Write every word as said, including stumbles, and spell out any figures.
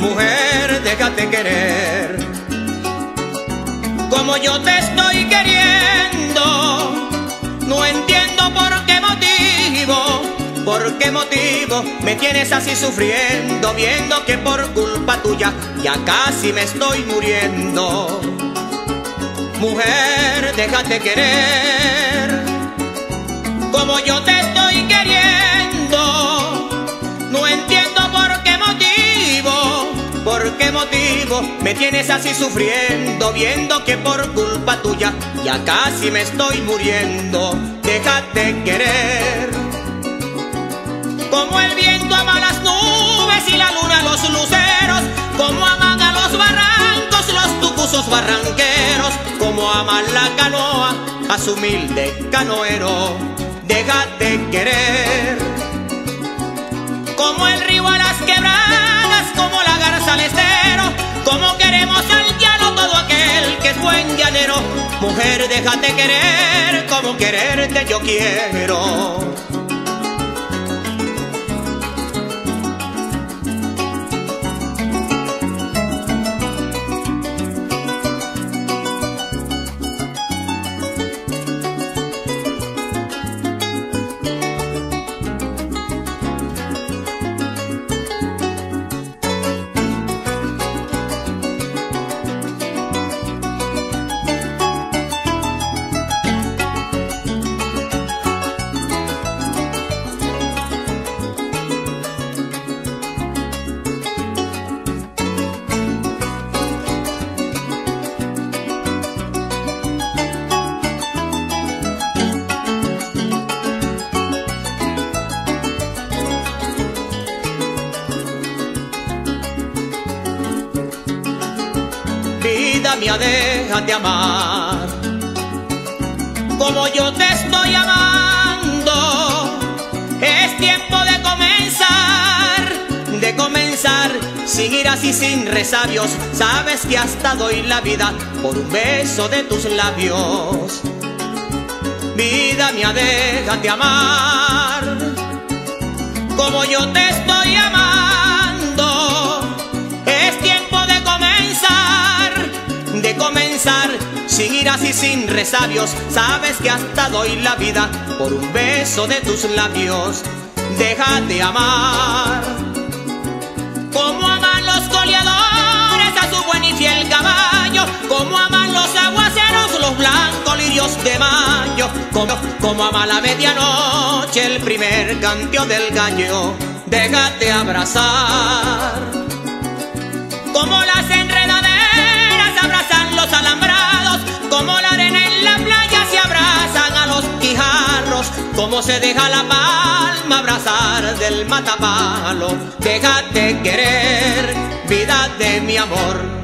Mujer, déjate querer como yo te estoy queriendo. No entiendo por qué motivo, por qué motivo me tienes así sufriendo, viendo que por culpa tuya ya casi me estoy muriendo. Mujer, déjate querer como yo te estoy queriendo. No entiendo por qué motivo, por qué motivo me tienes así sufriendo, viendo que por culpa tuya ya casi me estoy muriendo. Déjate querer como el viento ama las nubes y la luna los luceros, como aman a los barrancos los tucusos barranqueros, como aman la canoa a su humilde canoero. Déjate querer como el río a las quebradas, como la garza al estero, como queremos al llano todo aquel que es buen llanero. Mujer, déjate querer como quererte yo quiero. Vida mía, déjate amar como yo te estoy amando. Es tiempo de comenzar, de comenzar sin iras y sin resabios. Sabes que hasta doy la vida por un beso de tus labios. Vida mía, déjate amar como yo te estoy amando. Es tiempo de comenzar, de comenzar sin iras y sin resabios. Sabes que hasta doy la vida por un beso de tus labios. Déjate amar como aman los goleadores a su buen y fiel caballo, como aman los aguaceros los blancos lirios de mayo, como, como ama la medianoche el primer canteo del gallo. Déjate abrazar como las enredaderas abrazan los alambrados, como la arena en la playa se abrazan a los guijarros, como se deja la palma abrazar del matapalo. Déjate querer, vida de mi amor.